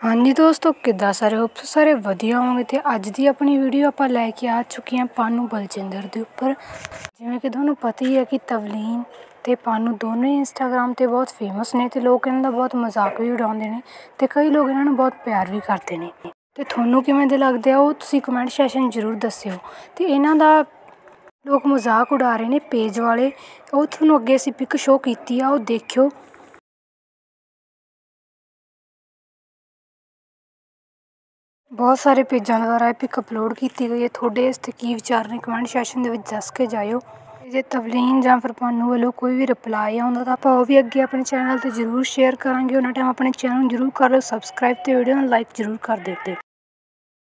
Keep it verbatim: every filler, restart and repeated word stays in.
हाँ जी दोस्तों, किद्दां सारे होप सारे वधिया होंगे। तो अज की अपनी वीडियो आप लैके आ चुके हैं पानू बलजिंदर के उपर। जिमें कि तुहानू पता ही है कि तवलीन ते पानू दोनों ही इंस्टाग्राम पर बहुत फेमस ने, तो लोग इन्हों का बहुत मजाक भी उड़ाते हैं, तो कई लोग इन्हों बहुत प्यार भी करते हैं। तो थोनू किमें दे लगते हैं वो तुसी कमेंट सैशन जरूर दस्यो। तो इन्हों का लोग मजाक उड़ा रहे हैं पेज वाले, वो थोनू अगे असी पिक शो की है, वो देखियो। बहुत सारे पेजा द्वारा पिक अपलोड की गई है। थोड़े इस की विचार ने कमेंट सैशन के दस के जाओ। जे तवलीन या फिर पानू वालों कोई भी रिप्लाई आता तो आप वो भी अगे अपने चैनल पर जरूर शेयर करा। उन्होंने टाइम अपने चैनल जरूर कर लो सबसक्राइब, तो वीडियो लाइक जरूर कर देते।